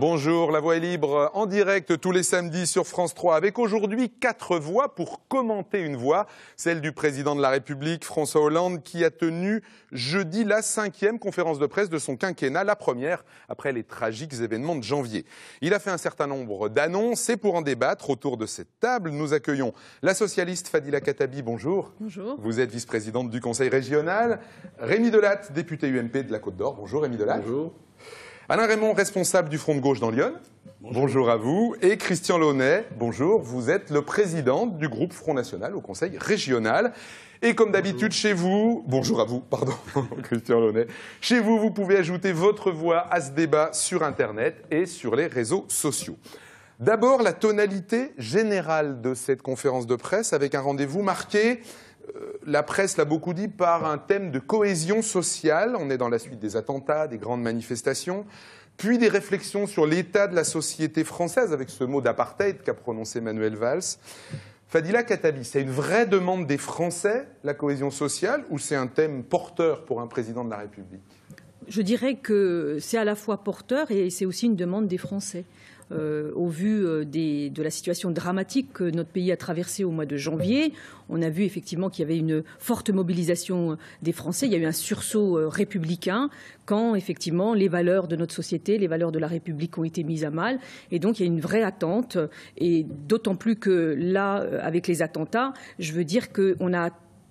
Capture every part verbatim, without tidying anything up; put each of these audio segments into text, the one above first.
Bonjour, La Voix est libre en direct tous les samedis sur France trois avec aujourd'hui quatre voix pour commenter une voix, celle du président de la République François Hollande qui a tenu jeudi la cinquième conférence de presse de son quinquennat, la première après les tragiques événements de janvier. Il a fait un certain nombre d'annonces et pour en débattre autour de cette table, nous accueillons la socialiste Fadila Khattabi, bonjour. Bonjour. Vous êtes vice-présidente du Conseil régional. Rémi Delatte, député U M P de la Côte d'Or. Bonjour Rémi Delatte. Bonjour. Alain Raymond, responsable du Front de gauche dans l'Yonne. Bonjour. Bonjour à vous. Et Christian Launay, bonjour. Vous êtes le président du groupe Front National au Conseil régional. Et comme d'habitude, chez vous, bonjour à vous, pardon, Christian Launay. Chez vous, vous pouvez ajouter votre voix à ce débat sur Internet et sur les réseaux sociaux. D'abord, la tonalité générale de cette conférence de presse avec un rendez-vous marqué, euh, la presse l'a beaucoup dit, par un thème de cohésion sociale. On est dans la suite des attentats, des grandes manifestations, puis des réflexions sur l'état de la société française avec ce mot d'apartheid qu'a prononcé Manuel Valls. Fadila Khattabi, c'est une vraie demande des Français, la cohésion sociale, ou c'est un thème porteur pour un président de la République ? Je dirais que c'est à la fois porteur et c'est aussi une demande des Français. Euh, au vu euh, des, de la situation dramatique que notre pays a traversée au mois de janvier, on a vu effectivement qu'il y avait une forte mobilisation des Français. Il y a eu un sursaut euh, républicain quand effectivement les valeurs de notre société, les valeurs de la République ont été mises à mal. Et donc il y a une vraie attente. Et d'autant plus que là, avec les attentats, je veux dire qu'on a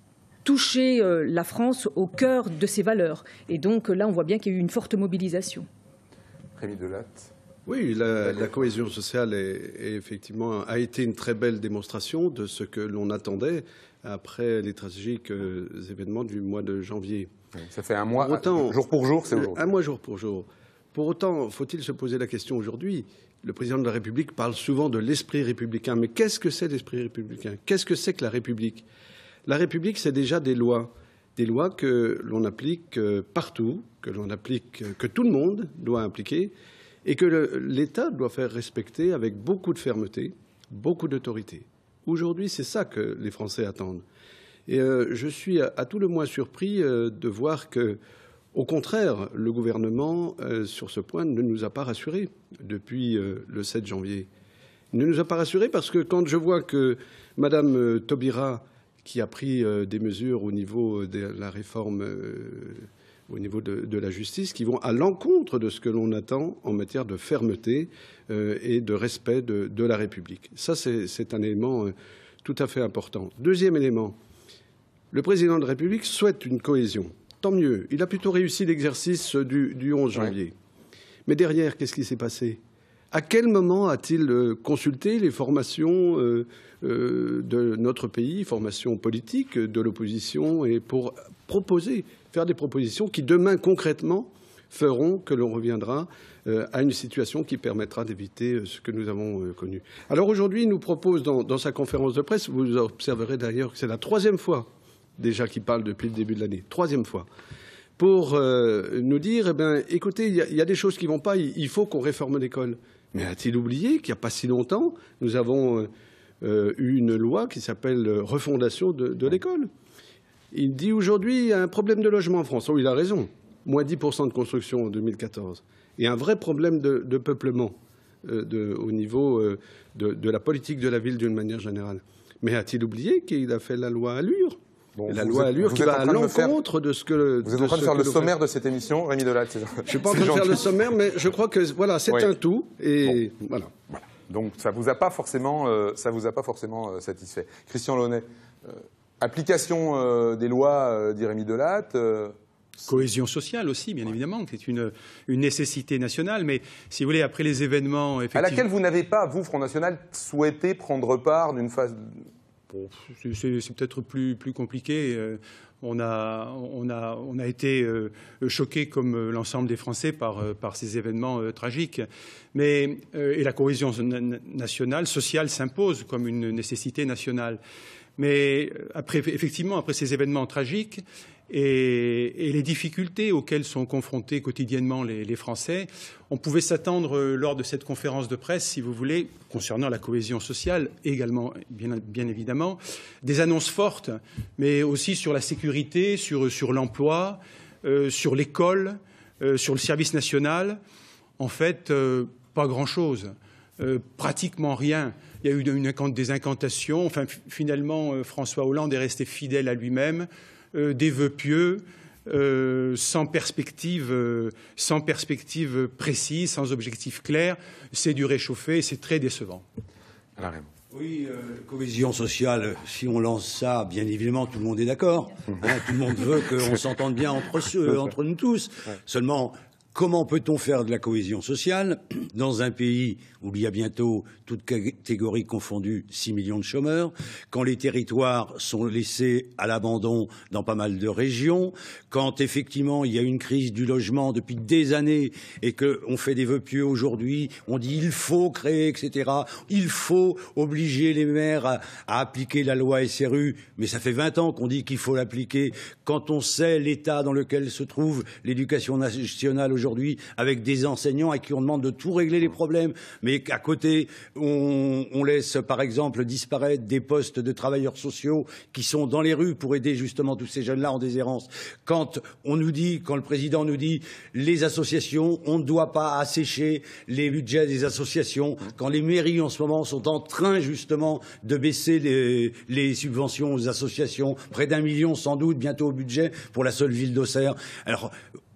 touché euh, la France au cœur de ses valeurs. Et donc là, on voit bien qu'il y a eu une forte mobilisation. Rémi Delatte. Oui, la, la cohésion sociale est, est effectivement a été une très belle démonstration de ce que l'on attendait après les tragiques euh, événements du mois de janvier. Ça fait un mois, autant, jour pour jour, c'est aujourd'hui. Un mois jour pour jour. Pour autant, faut-il se poser la question aujourd'hui? Le président de la République parle souvent de l'esprit républicain. Mais qu'est-ce que c'est l'esprit républicain? Qu'est-ce que c'est que la République? La République, c'est déjà des lois. Des lois que l'on applique partout, que l'on applique, que tout le monde doit appliquer, et que l'État doit faire respecter avec beaucoup de fermeté, beaucoup d'autorité. Aujourd'hui, c'est ça que les Français attendent. Et euh, je suis à, à tout le moins surpris euh, de voir que, au contraire, le gouvernement, euh, sur ce point, ne nous a pas rassurés depuis euh, le sept janvier. Il ne nous a pas rassurés parce que quand je vois que Madame euh, Taubira, qui a pris euh, des mesures au niveau de la réforme euh, au niveau de, de la justice, qui vont à l'encontre de ce que l'on attend en matière de fermeté euh, et de respect de, de la République. Ça, c'est un élément euh, tout à fait important. Deuxième élément, le président de la République souhaite une cohésion. Tant mieux. Il a plutôt réussi l'exercice du, du onze janvier. Ouais. Mais derrière, qu'est-ce qui s'est passé? À quel moment a-t-il euh, consulté les formations euh, euh, de notre pays, formations politiques de l'opposition, et pour proposer, faire des propositions qui, demain, concrètement, feront que l'on reviendra euh, à une situation qui permettra d'éviter ce que nous avons euh, connu. Alors aujourd'hui, il nous propose, dans, dans sa conférence de presse, vous observerez d'ailleurs que c'est la troisième fois déjà qu'il parle depuis le début de l'année, troisième fois, pour euh, nous dire, eh bien, écoutez, il y, y a des choses qui ne vont pas, il, il faut qu'on réforme l'école. Mais a-t-il oublié qu'il n'y a pas si longtemps, nous avons euh, eu une loi qui s'appelle refondation de, de l'école. Il dit aujourd'hui il y a un problème de logement en France. Oh, il a raison. Moins dix pour cent de construction en deux mille quatorze. Et un vrai problème de, de peuplement euh, de, au niveau euh, de, de la politique de la ville d'une manière générale. Mais a-t-il oublié qu'il a fait la loi Allure? Bon, la loi êtes, Allure qui va à l'encontre de ce que... Vous êtes en train de, de faire le sommaire fait. de cette émission, Rémi Delatte. Je ne suis pas en train de faire le sommaire, mais je crois que voilà, c'est oui. un tout. Et bon. voilà. voilà. Donc ça ne vous a pas forcément, euh, ça vous a pas forcément euh, satisfait. Christian Launay, euh, application euh, des lois, euh, dit Rémi Delatte. Euh, Cohésion sociale aussi, bien ouais. évidemment, c'est une, une nécessité nationale. Mais si vous voulez, après les événements... À laquelle vous n'avez pas, vous, Front National, souhaité prendre part d'une phase... Bon, c'est peut-être plus, plus compliqué. Euh, on, a, on, a, on a été euh, choqués, comme l'ensemble des Français, par, euh, par ces événements euh, tragiques. Mais, euh, et la cohésion nationale, sociale, s'impose comme une nécessité nationale. Mais après, effectivement, après ces événements tragiques et, et les difficultés auxquelles sont confrontés quotidiennement les, les Français, on pouvait s'attendre lors de cette conférence de presse, si vous voulez, concernant la cohésion sociale également, bien, bien évidemment, des annonces fortes, mais aussi sur la sécurité, sur, sur l'emploi, euh, sur l'école, euh, sur le service national. En fait, euh, pas grand-chose, euh, pratiquement rien. Il y a eu une, une, des incantations. Enfin, finalement, euh, François Hollande est resté fidèle à lui-même, euh, des vœux pieux, euh, sans perspective, euh, sans perspective précise, sans objectif clair. C'est du réchauffé et c'est très décevant. Alors, oui, euh, cohésion sociale, si on lance ça, bien évidemment, tout le monde est d'accord. Hein, tout le monde veut qu'on s'entende bien entre, euh, entre nous tous. Ouais. Seulement, comment peut-on faire de la cohésion sociale dans un pays où il y a bientôt, toutes catégories confondues, six millions de chômeurs, quand les territoires sont laissés à l'abandon dans pas mal de régions, quand effectivement il y a une crise du logement depuis des années et qu'on fait des vœux pieux aujourd'hui, on dit il faut créer, et cetera. Il faut obliger les maires à, à appliquer la loi S R U, mais ça fait vingt ans qu'on dit qu'il faut l'appliquer. Quand on sait l'état dans lequel se trouve l'éducation nationale aujourd'hui, avec des enseignants à qui on demande de tout régler les problèmes, mais qu'à côté, on, on laisse par exemple disparaître des postes de travailleurs sociaux qui sont dans les rues pour aider justement tous ces jeunes-là en déshérence. Quand on nous dit, quand le président nous dit les associations, on ne doit pas assécher les budgets des associations, quand les mairies en ce moment sont en train justement de baisser les, les subventions aux associations, près d'un million sans doute bientôt au budget pour la seule ville d'Auxerre. Alors,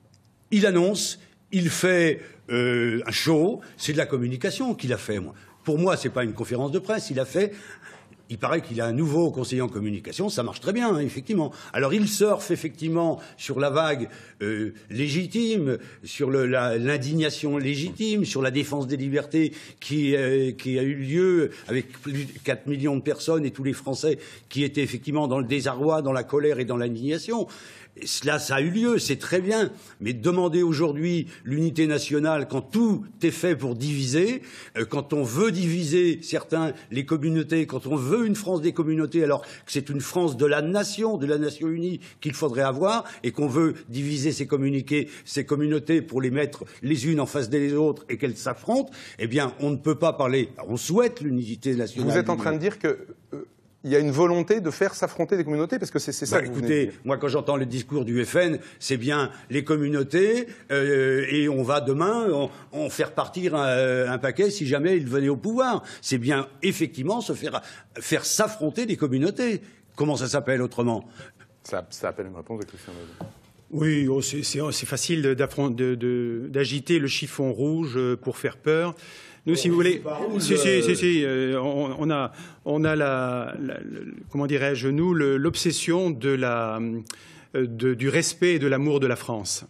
il annonce, il fait euh, un show, c'est de la communication qu'il a fait. Moi. Pour moi, c'est pas une conférence de presse, il a fait. Il paraît qu'il a un nouveau conseiller en communication, ça marche très bien, hein, effectivement. Alors il surfe effectivement sur la vague euh, légitime, sur l'indignation légitime, sur la défense des libertés qui, euh, qui a eu lieu avec plus de quatre millions de personnes et tous les Français qui étaient effectivement dans le désarroi, dans la colère et dans l'indignation. Cela, ça a eu lieu, c'est très bien. Mais demander aujourd'hui l'unité nationale quand tout est fait pour diviser, euh, quand on veut diviser certains, les communautés, quand on veut une France des communautés, alors que c'est une France de la nation, de la nation unie qu'il faudrait avoir, et qu'on veut diviser ces communiqués, ces communautés pour les mettre les unes en face des autres et qu'elles s'affrontent, eh bien, on ne peut pas parler. On souhaite l'unité nationale. Vous êtes en train de dire que... Euh... il y a une volonté de faire s'affronter des communautés, parce que c'est ça bah, que vous écoutez, venez. Moi, quand j'entends le discours du F N, c'est bien les communautés, euh, et on va demain en, en faire partir un, un paquet si jamais ils venaient au pouvoir. C'est bien, effectivement, se faire, faire s'affronter des communautés. Comment ça s'appelle autrement? Ça, ça appelle une réponse de Christian Lozé. Oui, oh, c'est facile d'agiter le chiffon rouge pour faire peur. Nous, si vous voulez, si, si, si, si, euh, on, on a, on a la, la, le, comment dirais-je, nous, l'obsession de la, de, du respect et de l'amour de la France.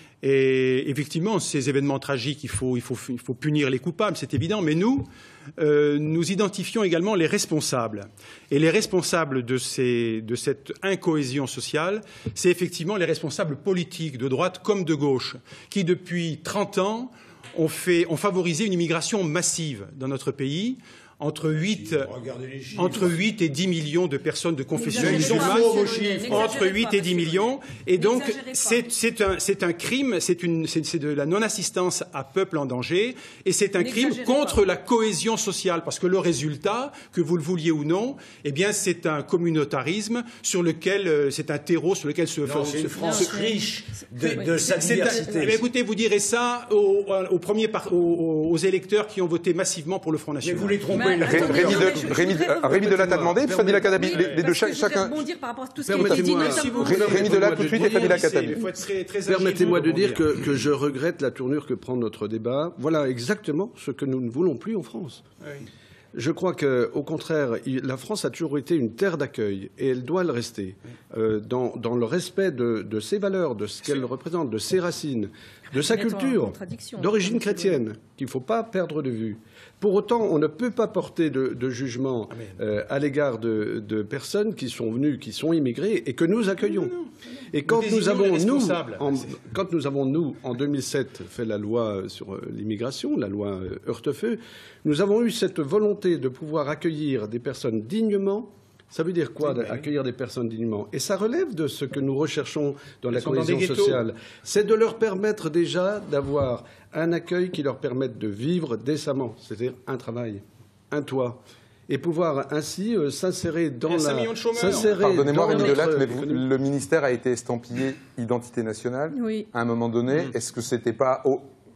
Et effectivement, ces événements tragiques, il faut, il faut, il faut punir les coupables, c'est évident. Mais nous, euh, nous identifions également les responsables. Et les responsables de, ces, de cette incohésion sociale, c'est effectivement les responsables politiques, de droite comme de gauche, qui depuis trente ans ont, fait, ont favorisé une immigration massive dans notre pays. Entre huit, entre huit et dix millions de personnes de confession musulmane, entre huit et dix millions. Et donc, c'est un, un crime, c'est de la non-assistance à peuple en danger, et c'est un crime contre la cohésion sociale, parce que le résultat, que vous le vouliez ou non, eh bien, c'est un communautarisme sur lequel, c'est un terreau sur lequel se... Non, c'est une France se, riche de, de sa diversité. Eh écoutez, vous direz ça aux, aux, premiers par, aux, aux électeurs qui ont voté massivement pour le Front National. Mais vous les trompez. Rémi de, Rémi de, Rémi de Latte a demandé, puis Fadila Khattabi, les, les deux, chaque, chacun. Rémi de Latte tout de suite et Fadila Khattabi. Permettez-moi de dire que, que je regrette la tournure que prend notre débat. Voilà exactement ce que nous ne voulons plus en France. Oui. Je crois qu'au contraire, la France a toujours été une terre d'accueil et elle doit le rester, euh, dans, dans le respect de, de ses valeurs, de ce qu'elle représente, de ses racines, de sa culture, d'origine chrétienne, qu'il ne faut pas perdre de vue. Pour autant, on ne peut pas porter de, de jugement euh, à l'égard de, de personnes qui sont venues, qui sont immigrées et que nous accueillons. Non, non. Et quand nous, avons, nous, en, quand nous avons, nous, en deux mille sept, fait la loi sur l'immigration, la loi Hortefeux, nous avons eu cette volonté de pouvoir accueillir des personnes dignement. Ça veut dire quoi, accueillir des personnes dignement? Et ça relève de ce que nous recherchons dans la cohésion sociale. C'est de leur permettre déjà d'avoir un accueil qui leur permette de vivre décemment, c'est-à-dire un travail, un toit, et pouvoir ainsi euh, s'insérer dans la... Pardonnez-moi, Rémi de Latte, mais vous, le ministère a été estampillé identité nationale. Oui. À un moment donné, mmh. est-ce que c'était pas... Au...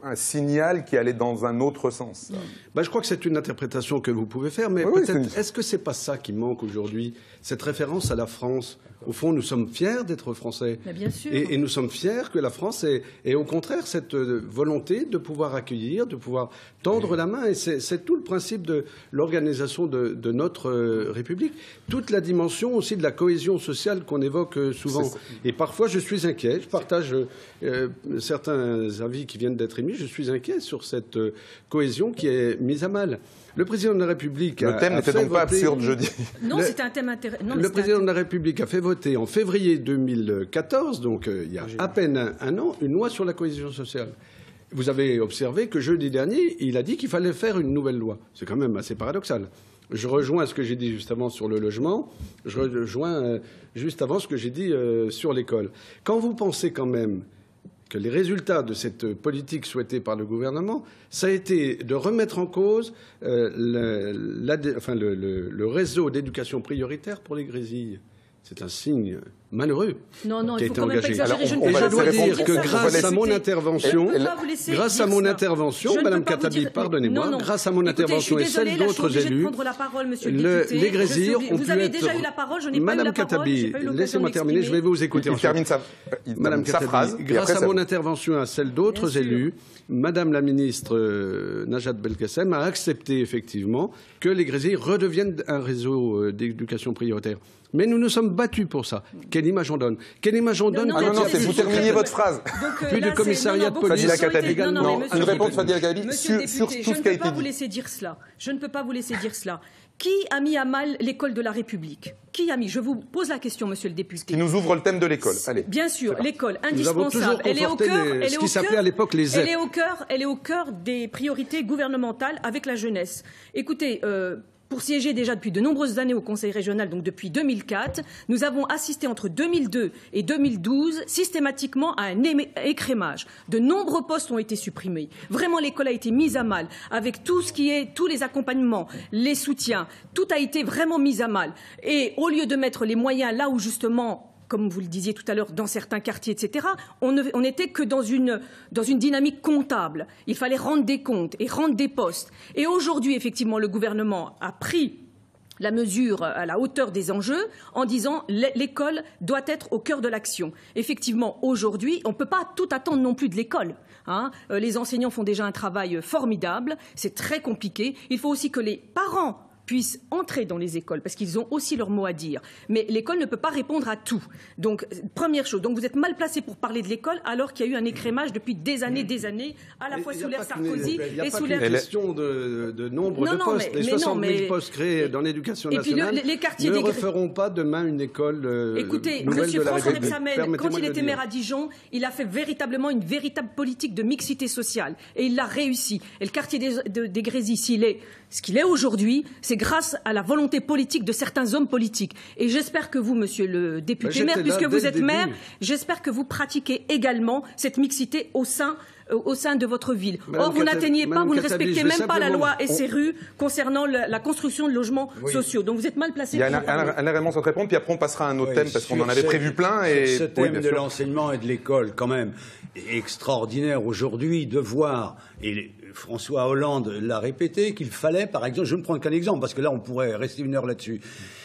un signal qui allait dans un autre sens. Ben, je crois que c'est une interprétation que vous pouvez faire, mais oui, peut-être, une... est-ce que c'est pas ça qui manque aujourd'hui, cette référence à la France? Au fond, nous sommes fiers d'être Français. Mais bien sûr. Et, et nous sommes fiers que la France ait, ait au contraire cette volonté de pouvoir accueillir, de pouvoir tendre oui. la main. Et c'est, c'est tout le principe de l'organisation de, de notre euh, République. Toute la dimension aussi de la cohésion sociale qu'on évoque euh, souvent. Et parfois, je suis inquiet. Je partage euh, certains avis qui viennent d'être émis. Je suis inquiet sur cette euh, cohésion qui est mise à mal. Le président de la République Le a, thème n'était donc voter... pas absurde, je dis. Non, c'était un thème intéressant. Le président de la République a fait voter en février deux mille quatorze, donc euh, il y a à peine un, un an, une loi sur la cohésion sociale. Vous avez observé que jeudi dernier, il a dit qu'il fallait faire une nouvelle loi. C'est quand même assez paradoxal. Je rejoins ce que j'ai dit juste avant sur le logement, je rejoins euh, juste avant ce que j'ai dit euh, sur l'école. Quand vous pensez quand même que les résultats de cette politique souhaitée par le gouvernement, ça a été de remettre en cause euh, le, la, enfin, le, le, le réseau d'éducation prioritaire pour les grésilles. C'est un signe malheureux. Non, non, qui il faut a été quand même engagé. pas exagérer. Alors, on, je et je dois dire que ça. grâce à mon intervention, grâce à mon intervention, Madame Katabi, pardonnez-moi, grâce à mon intervention et celle d'autres élus, le, les grésilles ont pu être... Vous avez déjà eu la parole, je n'ai pas eu la parole. Madame Katabi, laissez-moi terminer, je vais vous écouter. Il termine sa, il Madame termine sa Katabi, phrase. Grâce à mon intervention et à celle d'autres élus, Madame la ministre euh, Najat Belkacem a accepté effectivement que les grésilles redeviennent un réseau euh, d'éducation prioritaire. Mais nous nous sommes battus pour ça. Quelle image on donne? Quelle image on donne? Ah non, non, c'est vous terminiez votre phrase. Donc, plus là, de commissariat de police. Fadila Katabi, non, non, non, monsieur une réponse député, Fadila Katabi sur, député, sur tout ce qui a été dit. Je ne peux pas vous laisser dire cela. Je ne peux pas vous laisser dire cela. Qui a mis à mal l'école de la République? Qui a mis? Je vous pose la question, monsieur le député. Qui nous ouvre le thème de l'école. Allez. Bien sûr, l'école, Nous avons indispensable. toujours Elle est au conforté cœur, les- elle est ce au qui s'appelait cœur- à l'époque les Z E P. Elle est au cœur, elle est au cœur des priorités gouvernementales avec la jeunesse. Écoutez, euh, pour siéger déjà depuis de nombreuses années au Conseil régional, donc depuis deux mille quatre, nous avons assisté entre deux mille deux et deux mille douze systématiquement à un émé- écrémage. De nombreux postes ont été supprimés. Vraiment, l'école a été mise à mal avec tout ce qui est, tous les accompagnements, les soutiens. Tout a été vraiment mis à mal. Et au lieu de mettre les moyens là où justement, comme vous le disiez tout à l'heure, dans certains quartiers, et cetera, on n'était que dans une, dans une dynamique comptable. Il fallait rendre des comptes et rendre des postes. Et aujourd'hui, effectivement, le gouvernement a pris la mesure à la hauteur des enjeux en disant l'école doit être au cœur de l'action. Effectivement, aujourd'hui, on ne peut pas tout attendre non plus de l'école. Hein. Les enseignants font déjà un travail formidable, c'est très compliqué. Il faut aussi que les parents puissent entrer dans les écoles, parce qu'ils ont aussi leur mot à dire. Mais l'école ne peut pas répondre à tout. Donc, première chose, donc vous êtes mal placé pour parler de l'école, alors qu'il y a eu un écrémage depuis des années, des années, à la fois sous l'ère Sarkozy et sous l'ère... Il n'y a pas qu'une question de, de nombre non, de non, postes. mais, les mais soixante mille non, postes créés dans l'éducation et puis nationale le, les quartiers ne des... referont pas demain une école euh, Écoutez, nouvelle Monsieur de la François République. Rebsamen, quand il était maire à Dijon, il a fait véritablement une véritable politique de mixité sociale. Et il l'a réussi. Et le quartier des, de, des Grésilles, s'il est ce qu'il est aujourd'hui, c'est grâce à la volonté politique de certains hommes politiques. Et j'espère que vous, monsieur le député Ben, maire, puisque là, vous êtes début. maire, j'espère que vous pratiquez également cette mixité au sein euh, au sein de votre ville. Madame Or, vous Katabi- n'atteignez pas, Madame vous ne Katabi, respectez je vais même pas la simplement- loi S R U concernant la, la construction de logements Oui. sociaux. Donc vous êtes mal placé Il y a pour un, en parler. un, un élément sans te répondre, puis après on passera à un autre Oui, thème, parce qu'on sur en avait ce- prévu plein. Et... sur ce Oui, thème bien de sûr. l'enseignement et de l'école, quand même, est extraordinaire aujourd'hui de voir, et François Hollande l'a répété, qu'il fallait, par exemple, je ne prends qu'un exemple, parce que là on pourrait rester une heure là-dessus,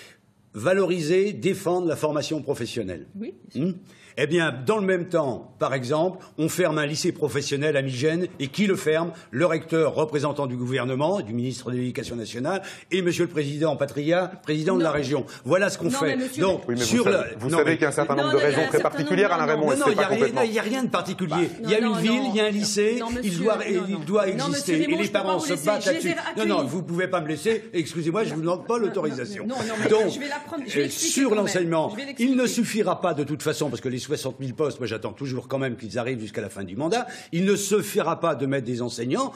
valoriser, défendre la formation professionnelle. Oui. Hmm Eh bien, dans le même temps, par exemple, on ferme un lycée professionnel à Migène, et qui le ferme? Le recteur, représentant du gouvernement, du ministre de l'Éducation nationale, et Monsieur le Président Patria, président de la Non. région. Voilà ce qu'on Non, fait. mais monsieur- Donc, Oui, mais sur vous, le- savez, vous non, savez mais- qu'il y a un certain Non, nombre de non, il y a raisons un très certain particulières, nombre- Alain Raymond, Non, et non, c'est il n'y pas a, rien- complètement... il y a rien de particulier. Bah, il y a non, une non, ville, non. il y a un lycée, Non, monsieur, il doit, non, il non. doit Non, exister. monsieur et Raymond, les je peux pas parents vous se laisser, battent je les ai là-dessus. Non, accueillis. non, vous ne pouvez pas me laisser. Excusez-moi, je ne vous demande pas l'autorisation. non, non, mais Donc, je vais la prendre- je vais euh, l'expliquer sur quand même. l'enseignement, Je vais il l'expliquer. ne suffira pas de toute façon, parce que les soixante mille postes, moi j'attends toujours quand même qu'ils arrivent jusqu'à la fin du mandat, il ne suffira pas de mettre des enseignants.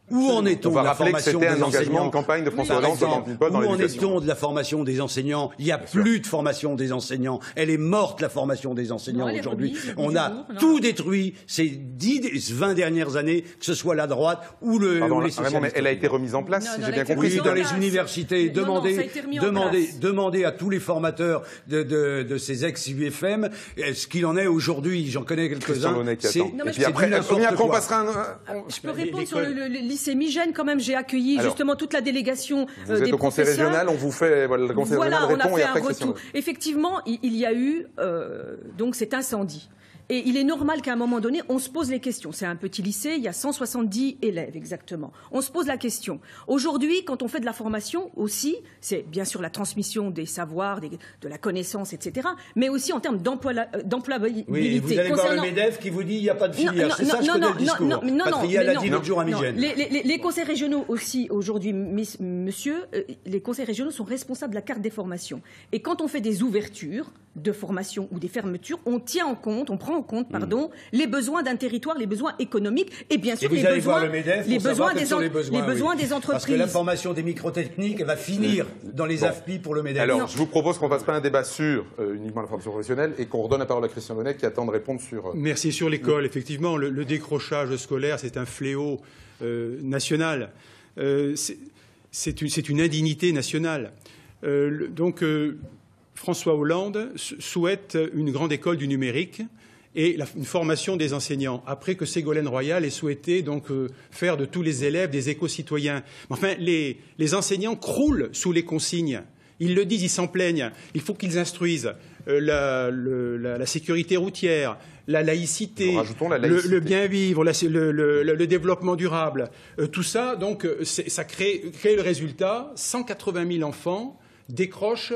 Où en est-on de la formation des enseignants ? C'était un engagement de campagne de François Hollande dans l'éducation. Où en est-on de la formation des enseignants ? Il n'y a plus de formation des enseignants. Elle est morte, la formation des enseignants aujourd'hui. On a tout détruit ces dix, vingt dernières années, que ce soit la droite ou, le, Pardon, ou les socialistes. mais elle a été remise en place, si j'ai bien compris. Oui, dans les universités. Demandez, demandez, demandez à tous les formateurs de, de, de ces ex-U F M ce qu'il en est aujourd'hui. J'en connais quelques-uns. Et puis après, on passera un... Je peux répondre sur le lycée Migène, quand même, j'ai accueilli Alors, justement toute la délégation vous euh, êtes des au conseil régional, on vous fait voilà, le conseil voilà, régional répond on a fait et après un retour. Effectivement, il, il y a eu euh, donc cet incendie. Et il est normal qu'à un moment donné, on se pose les questions. C'est un petit lycée, il y a cent soixante-dix élèves exactement. On se pose la question. Aujourd'hui, quand on fait de la formation aussi, c'est bien sûr la transmission des savoirs, des, de la connaissance, et cetera, mais aussi en termes d'employabilité. Oui, vous allez voir le MEDEF qui vous dit il n'y a pas de filière. C'est ça, je connais le discours. Non, non, non, Patria l'a dit l'autre jour à Migène. Les, les, les conseils régionaux aussi, aujourd'hui, monsieur, euh, les conseils régionaux sont responsables de la carte des formations. Et quand on fait des ouvertures de formation ou des fermetures, on tient en compte, on prend en compte, pardon, mmh. les besoins d'un territoire, les besoins économiques et bien sûr et les, besoins, MEDEF les, besoins des les besoins, les besoins oui. des entreprises. Parce que la formation des microtechniques, elle va finir dans les bon. A F P I pour le MEDEF. Alors, non. je vous propose qu'on ne fasse pas un débat sur euh, uniquement la formation professionnelle et qu'on redonne la parole à Christian Launay qui attend de répondre sur... Euh... Merci. Sur l'école, effectivement, le, le décrochage scolaire, c'est un fléau euh, national. Euh, c'est une, une indignité nationale. Euh, le, donc... Euh, François Hollande souhaite une grande école du numérique et la, une formation des enseignants, après que Ségolène Royal ait souhaité donc, euh, faire de tous les élèves des éco-citoyens. Enfin, les, les enseignants croulent sous les consignes. Ils le disent, ils s'en plaignent. Il faut qu'ils instruisent euh, la, le, la, la sécurité routière, la laïcité, la laïcité. Le, le bien-vivre, le, le, le développement durable. Euh, tout ça, donc, ça crée, crée le résultat. cent quatre-vingt mille enfants décrochent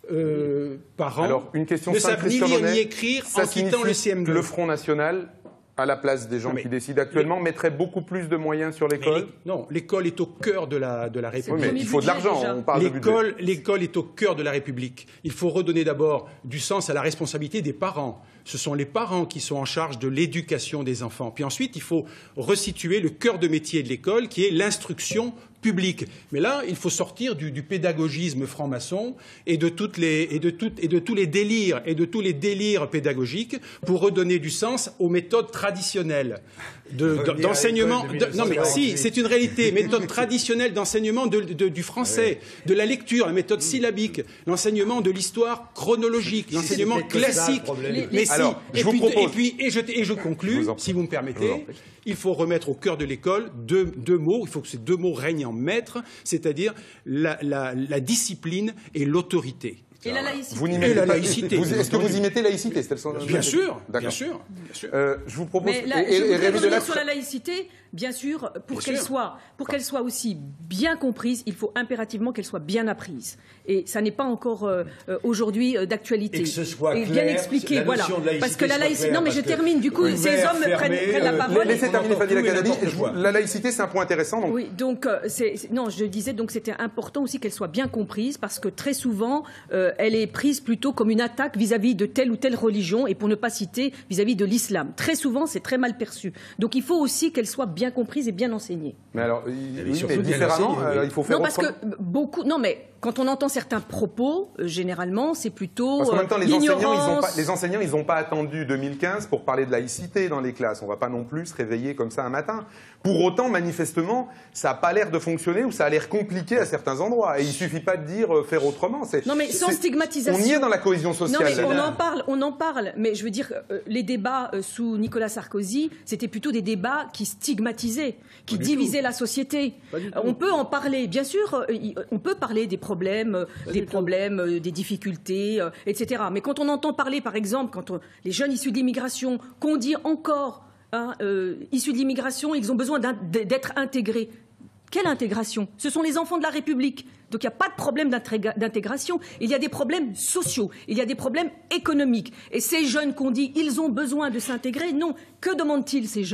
Euh, par an, Alors, une question ne simple, savent ni lire ni écrire en quittant le C M deux. Le Front National, à la place des gens mais, qui décident actuellement, les... mettrait beaucoup plus de moyens sur l'école. Non, l'école est au cœur de la, de la République. Oui, mais il faut de l'argent, on parle de budget. L'école est au cœur de la République. Il faut redonner d'abord du sens à la responsabilité des parents. Ce sont les parents qui sont en charge de l'éducation des enfants. Puis ensuite, il faut resituer le cœur de métier de l'école, qui est l'instruction public. Mais là, il faut sortir du, du pédagogisme franc-maçon et de toutes les et de toutes et de tous les délires et de tous les délires pédagogiques pour redonner du sens aux méthodes traditionnelles d'enseignement. De, de, non, mais si, c'est une réalité. Méthode traditionnelle d'enseignement de, de, du français, de la lecture, la méthode syllabique, l'enseignement de l'histoire chronologique, l'enseignement classique. Mais si. Alors, et, je vous puis, propose... et puis et je et je conclus, je si vous me permettez. Il faut remettre au cœur de l'école deux, deux mots. Il faut que ces deux mots règnent en maître, c'est-à-dire la, la, la discipline et l'autorité. Et la laïcité. Vous et la laïcité. Est-ce que vous y mettez laïcité? Bien sûr, bien sûr, bien sûr. Euh, je vous propose. Mais là, et, je et, voudrais et revenir sur la laïcité. Bien sûr, pour qu'elle soit, pour qu'elle soit aussi bien comprise, il faut impérativement qu'elle soit bien apprise. Et ça n'est pas encore euh, aujourd'hui euh, d'actualité. Et que ce soit et clair, bien expliqué, voilà. Parce que la laïcité. Non, mais je termine. Du coup, ces hommes fermé, prennent, prennent la euh, parole. Laissez terminer Fadila Khattabi. La laïcité, c'est un point intéressant. Donc. Oui, donc euh, c'est, non, je disais donc c'était important aussi qu'elle soit bien comprise parce que très souvent, euh, elle est prise plutôt comme une attaque vis-à-vis de telle ou telle religion et pour ne pas citer vis-à-vis de l'islam. Très souvent, c'est très mal perçu. Donc il faut aussi qu'elle soit bien comprise et bien enseignée. Mais alors, il, oui, mais différemment, euh, il faut faire non, parce autrement. que beaucoup. Non, mais quand on entend certains propos, euh, généralement, c'est plutôt parce qu'en même temps, les enseignants, ils ont pas, les enseignants, ils n'ont pas attendu deux mille quinze pour parler de laïcité dans les classes. On ne va pas non plus se réveiller comme ça un matin. Pour autant, manifestement, ça n'a pas l'air de fonctionner ou ça a l'air compliqué à certains endroits. Et il ne suffit pas de dire euh, faire autrement. Non, mais sans stigmatisation. On y est dans la cohésion sociale. Non, mais on en parle, on en parle. Mais je veux dire, euh, les débats euh, sous Nicolas Sarkozy, c'était plutôt des débats qui stigmatisaient, qui divisaient la société. Euh, on peut en parler, bien sûr. Euh, on peut parler des problèmes, euh, des problèmes, euh, des difficultés, euh, et cetera. Mais quand on entend parler, par exemple, quand on, les jeunes issus de l'immigration, qu'on dit encore. Hein, euh, issus de l'immigration, ils ont besoin d'être intégrés. Quelle intégration? Ce sont les enfants de la République. Donc il n'y a pas de problème d'intégration. Il y a des problèmes sociaux, il y a des problèmes économiques. Et ces jeunes qu'on dit, ils ont besoin de s'intégrer, non. Que demandent-ils ces jeunes?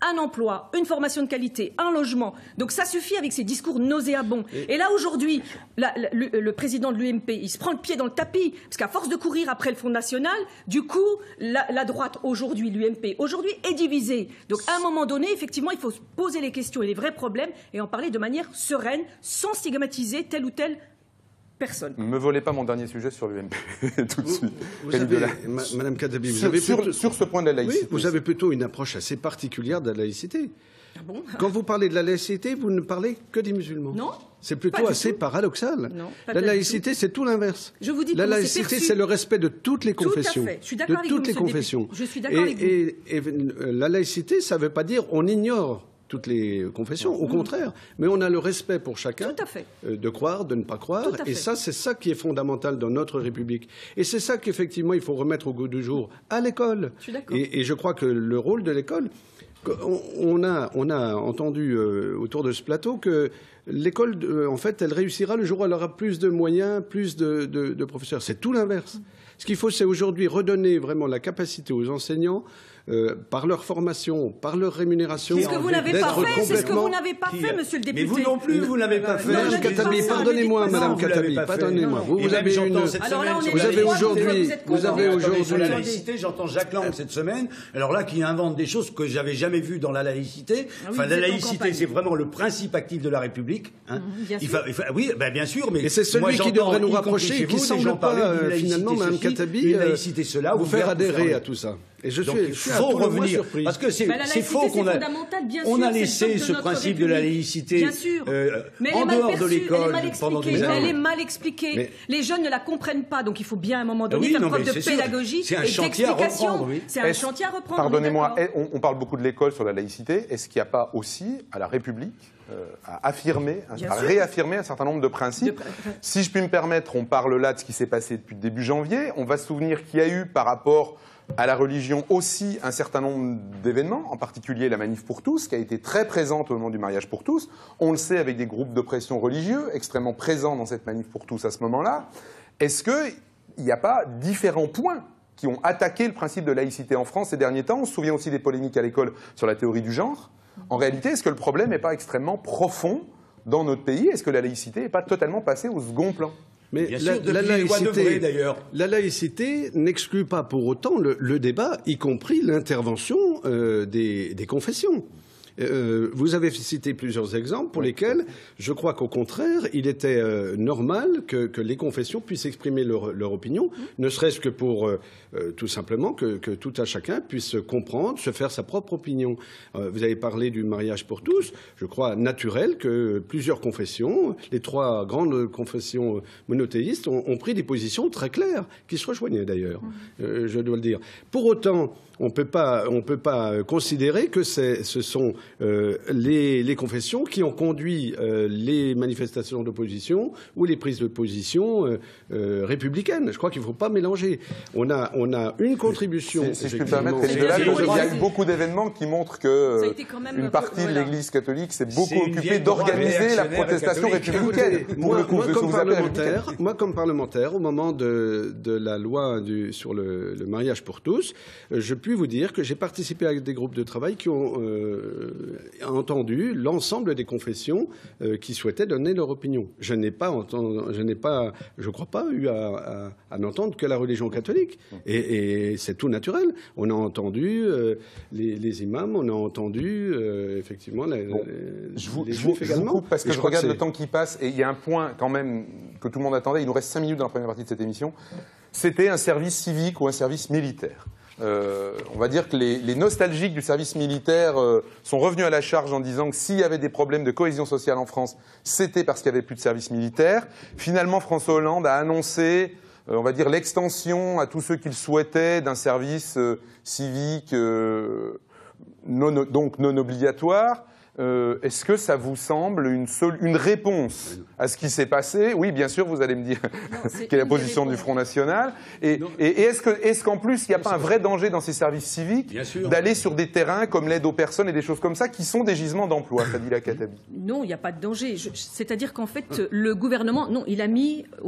un emploi, une formation de qualité, un logement. Donc ça suffit avec ces discours nauséabonds. Et, et là, aujourd'hui, le, le président de l'U M P, il se prend le pied dans le tapis, parce qu'à force de courir après le Front National, du coup, la, la droite, aujourd'hui, l'U M P, aujourd'hui, est divisée. Donc à un moment donné, effectivement, il faut se poser les questions et les vrais problèmes et en parler de manière sereine, sans stigmatiser tel ou tel personne. Ne me volez pas mon dernier sujet sur l'U M P tout de vous, suite. Vous avez, ma, Madame Khattabi, vous sur, avez sur, plutôt, sur ce point de la laïcité. Oui, vous avez plutôt une approche assez particulière de la laïcité. Ah bon? Quand vous parlez de la laïcité, vous ne parlez que des musulmans. Non. C'est plutôt assez tout. paradoxal. Non, la laïcité, c'est tout l'inverse. Je vous dis la laïcité, c'est le respect de toutes les confessions. Tout à fait. Je suis d'accord de avec toutes vous, les confessions. Je suis d'accord avec vous. Et, et, et la laïcité, ça ne veut pas dire on ignore toutes les confessions, au contraire. Mais on a le respect pour chacun de croire, de ne pas croire. Et ça, c'est ça qui est fondamental dans notre République. Et c'est ça qu'effectivement, il faut remettre au goût du jour à l'école. Et, et je crois que le rôle de l'école, on, on, a, on a entendu euh, autour de ce plateau que l'école, euh, en fait, elle réussira le jour où elle aura plus de moyens, plus de, de, de professeurs. C'est tout l'inverse. Ce qu'il faut, c'est aujourd'hui redonner vraiment la capacité aux enseignants, Euh, par leur formation, par leur rémunération. C'est ce que vous n'avez pas fait, c'est ce que vous n'avez pas fait, monsieur le député. Mais vous non plus, vous n'avez pas fait. Madame Khattabi, pardonnez-moi, Madame Khattabi, pardonnez-moi. Vous, vous avez une. Alors là, on est vous avez aujourd'hui, vous avez aujourd'hui. Sur la laïcité, j'entends Jacques Lang cette semaine. Alors là, qui invente des choses que j'avais jamais vues dans la laïcité. Enfin, la laïcité, c'est vraiment le principe actif de la République. Bien sûr. Oui, bien sûr, mais. Et c'est celui qui devrait nous rapprocher et qui semble pas finalement, Madame Khattabi, vous faire adhérer à tout ça. Et je suis, il faut revenir, parce que c'est faux qu'on a, on a laissé ce principe de la laïcité euh, en dehors de l'école pendant des années. Elle est mal expliquée. Mais... Les jeunes ne la comprennent pas, donc il faut bien à un moment donné oui, faire non, preuve de pédagogie et d'explication. C'est un chantier à reprendre. Pardonnez-moi, on, on parle beaucoup de l'école sur la laïcité. Est-ce qu'il n'y a pas aussi à la République euh, à affirmer, à réaffirmer un certain nombre de principes? de... Si je puis me permettre, on parle là de ce qui s'est passé depuis début janvier. On va se souvenir qu'il y a eu par rapport à la religion aussi un certain nombre d'événements, en particulier la manif pour tous, qui a été très présente au moment du mariage pour tous. On le sait avec des groupes d'oppression religieux extrêmement présents dans cette manif pour tous à ce moment-là. Est-ce qu'il n'y a pas différents points qui ont attaqué le principe de laïcité en France ces derniers temps? On se souvient aussi des polémiques à l'école sur la théorie du genre. En réalité, est-ce que le problème n'est pas extrêmement profond dans notre pays? Est-ce que la laïcité n'est pas totalement passée au second plan? Mais la, sûr, la, laïcité, vrai, la laïcité n'exclut pas pour autant le, le débat, y compris l'intervention euh, des, des confessions. Euh, vous avez cité plusieurs exemples pour lesquels je crois qu'au contraire, il était euh, normal que, que les confessions puissent exprimer leur, leur opinion, ne serait-ce que pour euh, euh, tout simplement que, que tout un chacun puisse comprendre, se faire sa propre opinion. Euh, vous avez parlé du mariage pour tous, je crois naturel que plusieurs confessions, les trois grandes confessions monothéistes, ont, ont pris des positions très claires, qui se rejoignaient d'ailleurs, euh, je dois le dire. Pour autant, on peut pas, on peut pas considérer que ce sont euh, les, les confessions qui ont conduit euh, les manifestations d'opposition ou les prises de position euh, euh, républicaines. Je crois qu'il ne faut pas mélanger. On a, on a une contribution. Si, si je peux me permettre, il y a eu beaucoup d'événements qui montrent que une partie de l'Église catholique s'est beaucoup occupée d'organiser la protestation républicaine. Moi, moi, comme parlementaire, moi, comme parlementaire, au moment de, de la loi du, sur le, le mariage pour tous, je puis vous dire que j'ai participé à des groupes de travail qui ont euh, entendu l'ensemble des confessions euh, qui souhaitaient donner leur opinion. Je n'ai pas, entendu, je n'ai pas, je crois pas eu à, à, à n'entendre que la religion catholique. Et, et c'est tout naturel. On a entendu euh, les, les imams, on a entendu euh, effectivement les, bon, les, je vous, les je juifs vous, également. Je vous coupe parce que et je, je regarde que le temps qui passe et il y a un point quand même que tout le monde attendait. Il nous reste cinq minutes dans la première partie de cette émission. C'était un service civique ou un service militaire. Euh, on va dire que les, les nostalgiques du service militaire euh, sont revenus à la charge en disant que s'il y avait des problèmes de cohésion sociale en France, c'était parce qu'il n'y avait plus de service militaire. Finalement, François Hollande a annoncé, euh, on va dire, l'extension à tous ceux qui le souhaitaient d'un service euh, civique euh, non, donc non obligatoire. Euh, est-ce que ça vous semble une, seule, une réponse à ce qui s'est passé? Oui, bien sûr, vous allez me dire quelle est la position du Front National. Et, et, et est-ce, que, est-ce qu'en plus, il n'y a pas un vrai danger dans ces services civiques d'aller sur des terrains comme l'aide aux personnes et des choses comme ça qui sont des gisements d'emploi, Fadila Khattabi? Non, il n'y a pas de danger. Je, c'est-à-dire qu'en fait, le gouvernement, non, il a mis au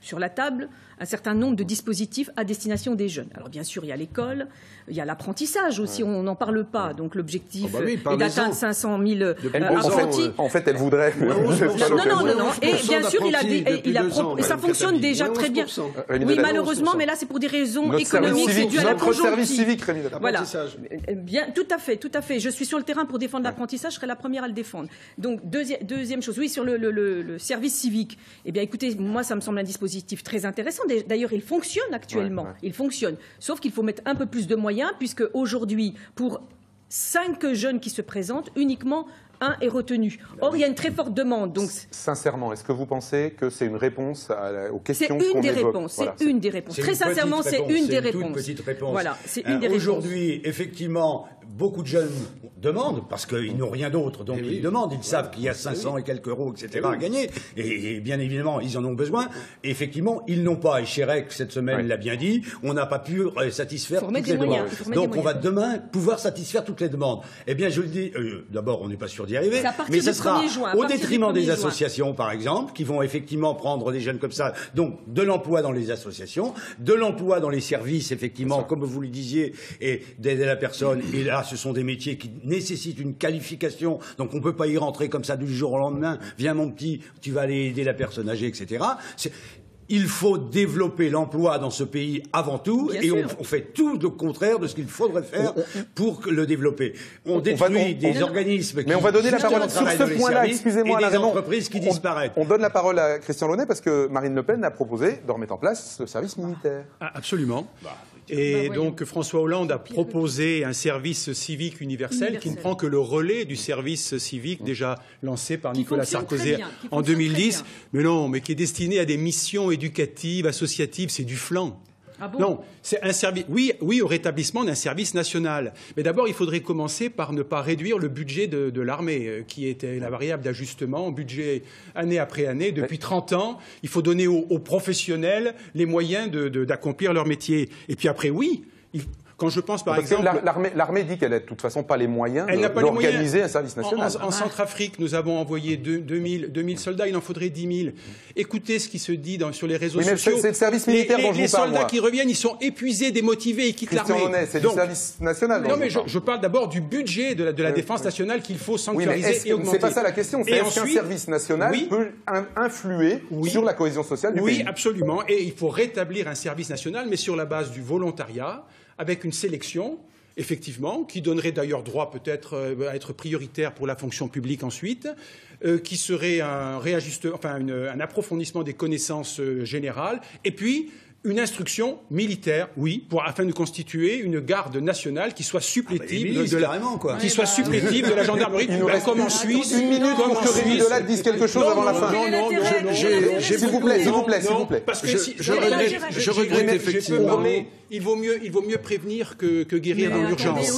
sur la table un certain nombre de dispositifs à destination des jeunes. Alors bien sûr, il y a l'école, il y a l'apprentissage aussi, ouais. on n'en parle pas. Donc l'objectif oh bah oui, est d'atteindre cinq cent mille euh, apprentis. En fait, elle voudrait... non, non, non, non. Et bien sûr, il a, et, il a pro... et ça fonctionne déjà très bien. Oui, malheureusement, mais là, c'est pour des raisons notre économiques, c'est dû à la conjoncture. Notre service civique, Rémi. Voilà. Bien, tout à fait, tout à fait. Je suis sur le terrain pour défendre l'apprentissage, je serai la première à le défendre. Donc, deuxième, deuxième chose, oui, sur le, le, le, le service civique. Eh bien, écoutez, moi, ça me semble un dispositif très intéressant. D'ailleurs, il fonctionne actuellement. Ouais, ouais. Il fonctionne. Sauf qu'il faut mettre un peu plus de moyens, puisque aujourd'hui, pour cinq jeunes qui se présentent, uniquement un est retenu. Or, il y a une très forte demande. Donc... Sincèrement, est-ce que vous pensez que c'est une réponse à la, aux questions qu'on évoque? C'est une des réponses. Voilà, c'est une des réponses. Très sincèrement, c'est une des réponses. C'est une petite réponse. Voilà, c'est une hein, des réponses. Aujourd'hui, effectivement, beaucoup de jeunes demandent, parce qu'ils n'ont rien d'autre, donc oui. ils demandent. Ils savent qu'il y a cinq cents et quelques euros, et cetera à gagner. Et, et bien évidemment, ils en ont besoin. Et effectivement, ils n'ont pas. Et Chérec, cette semaine, oui. l'a bien dit, on n'a pas pu satisfaire toutes les demandes. Donc, on va demain pouvoir satisfaire toutes les demandes. Eh bien, je le dis, euh, d'abord, on n'est pas sûr d'y arriver. Mais ce sera juin, au détriment des associations, juin. par exemple, qui vont effectivement prendre des jeunes comme ça. Donc, de l'emploi dans les associations, de l'emploi dans les services, effectivement, comme vous le disiez, et d'aider la personne. Et là, ce sont des métiers qui nécessitent une qualification. Donc, on ne peut pas y rentrer comme ça du jour au lendemain. Viens, mon petit, tu vas aller aider la personne âgée, et cetera. C'est... Il faut développer l'emploi dans ce pays avant tout, Bien et on, on fait tout le contraire de ce qu'il faudrait faire pour le développer. On, on détruit va, on, des on, organismes mais qui... Mais on va donner la parole sur ce point-là, excusez-moi, et des entreprises qui on, disparaissent. On donne la parole à Christian Launay parce que Marine Le Pen a proposé de remettre en place le service militaire. Ah, absolument. Bah. Et bah, donc François Hollande a proposé un service civique universel, universel qui ne prend que le relais du service civique déjà lancé par qui Nicolas Sarkozy bien, en deux mille dix. Mais non, mais qui est destiné à des missions éducatives, associatives, c'est du flanc. Ah bon non, c'est un service. Oui, oui, au rétablissement d'un service national. Mais d'abord, il faudrait commencer par ne pas réduire le budget de, de l'armée, euh, qui était la variable d'ajustement, budget année après année depuis trente ans. Il faut donner aux, aux professionnels les moyens de, de, d'accomplir leur métier. Et puis après, oui. Il, Quand je pense, par Parce exemple... L'armée, l'armée dit qu'elle n'a de toute façon pas les moyens de, d'organiser un service national. En, en, en Centrafrique, nous avons envoyé deux mille soldats, il en faudrait dix mille. Écoutez ce qui se dit dans, sur les réseaux oui, mais sociaux. C'est le service militaire les, dont je les vous parle, soldats moi. qui reviennent, ils sont épuisés, démotivés, ils quittent l'armée. Christian Launay, c'est du service national. Non, mais je, je parle d'abord du budget de la, de la oui, défense oui. nationale qu'il faut sanctuariser oui, mais et augmenter. C'est pas ça la question. C'est est-ce qu'un service national oui, peut influer oui, sur la cohésion sociale du oui, pays? Oui, absolument. Et il faut rétablir un service national, mais sur la base du volontariat, avec une sélection, effectivement, qui donnerait d'ailleurs droit peut-être euh, à être prioritaire pour la fonction publique ensuite, euh, qui serait un, réajuste, enfin, une, un approfondissement des connaissances euh, générales, et puis une instruction militaire, oui, pour, afin de constituer une garde nationale qui soit supplétive ah bah, de, de la, quoi. Qui oui, soit bah, supplétive de la gendarmerie, ben, comme en Suisse. Une minute pour que Rémi Delatte dise quelque chose non, avant non, la fin. Non, non, non, je, je, j'ai s'il vous plaît, s'il vous plaît, s'il vous plaît. Parce que je, si, je regrette, je regrette effectivement. Il vaut mieux, il vaut mieux prévenir que, que guérir mais dans l'urgence.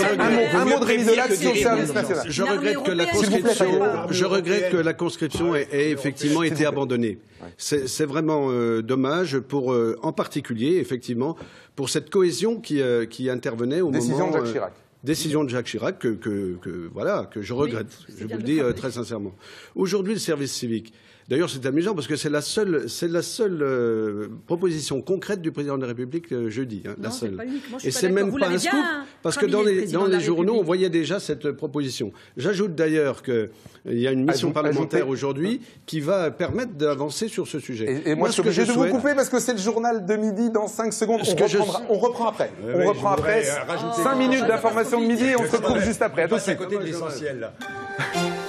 Un mot de Rémi Delatte sur le service national. Je regrette que la conscription, je regrette que la conscription ait effectivement été abandonnée. C'est vraiment dommage pour, en particulier, effectivement, pour cette cohésion qui, euh, qui intervenait au Décision moment... Décision de Jacques Chirac. Euh, décision de Jacques Chirac que, que, que, voilà, que je regrette, oui, je vous le dis euh, très sincèrement. Aujourd'hui, le service civique, d'ailleurs c'est amusant parce que c'est la seule, c'est la seule euh, proposition concrète du président de la République euh, jeudi, hein, non, la seule. Pas Moi, Et c'est même pas un scoop, parce que dans les, dans les journaux, on voyait déjà cette proposition. J'ajoute d'ailleurs qu'il y a une mission Ajoute, parlementaire aujourd'hui qui va permettre d'avancer sur ce sujet. Et, et moi, moi, je suis obligé de vous couper parce que c'est le journal de midi dans cinq secondes. On, reprendra, je... on reprend après. Euh, on oui, reprend après. cinq minutes d'information de midi et on se retrouve juste après. À tout de suite. À côté de l'essentiel, là.